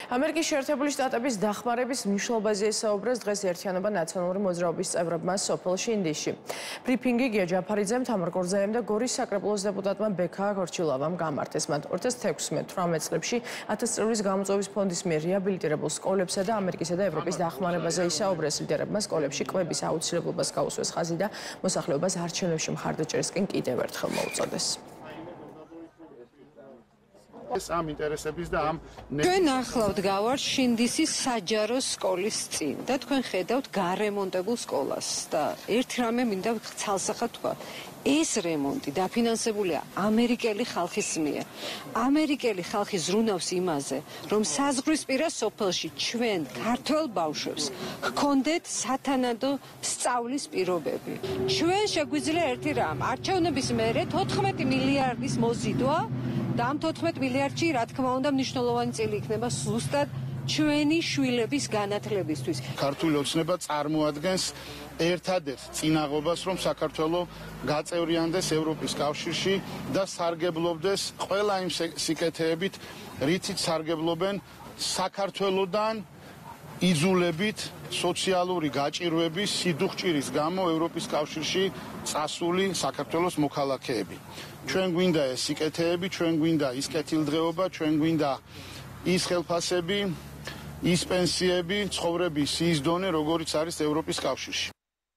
ამერიკის შეერთებული შტატების დახმარების მნიშვნელობაზე ესაუბრეს დღეს ერთიანობა ნაციონალური მოძრაობის წევრებმა სოფელში ინდიში. ბრიფინგი გია ჯაფარიძემ, თამარ კორძაიამ და გორის საკრებულოს დეპუტატმა ბექა გორჩილავამ გამართეს. მათ 2016-18 წლებში 1000 წლების გამოწვევის ფონდის მიერ რეაბილიტირებულ სკოლებსა და ამერიკისა და ევროპის დახმარებაზე ისაუბრეს. ლიდერებმა სკოლებში კვების აუცილებლობას გაუსვეს ხაზი და მოსახლეობას არჩევნებში მხარდაჭერისკენ კიდევ ერთხელ მოუწოდეს. ამ ინტერესების და ამ თქვენ ახლავთ გავართ შინდისის საჯარო სკოლის წინ და თქვენ ხედავთ გარემონტებულ სკოლას და ერთ რამე მინდა ცალსახად თქვა. ეს რემონტი დაფინანსებულია ამერიკელი ხალხის მიერ. ამერიკელი ხალხი ზრუნავს იმაზე, რომ საზღვრისპირა სოფელში ჩვენ ქართველ ბავშვებს ჰქონდეთ სათანადო სწავლის პირობები. ჩვენ შეგვიძლია ერთი რამ, არჩევნების მერე 14 მილიარდის მოზიდვა და ამ 14 მილიარდში, რა თქმა უნდა, მნიშვნელოვანი წილი იქნება ზუსტად ჩვენი შვილების განათლებისთვის. ქართული ოცნება წარმოადგენს ერთადერთ წინაღობას, რომ საქართველო გაწევრიანდეს ევროპის კავშირში და სარგებლობდეს ყველა იმ სიკეთეებით, რითიც სარგებლობენ საქართველოდან იზოლებით სოციალური გაჭირვების სიდუხჭირის გამო ევროპის კავშირში წასული საქართველოს მოქალაქეები. ჩვენ გვინდა ეს სიკეთეები, ჩვენ გვინდა ის კეთილდღეობა, ჩვენ გვინდა ის ხელფასები, ის პენსიები, ცხოვრების ის დონე, როგორიც არის ევროპის კავშირში.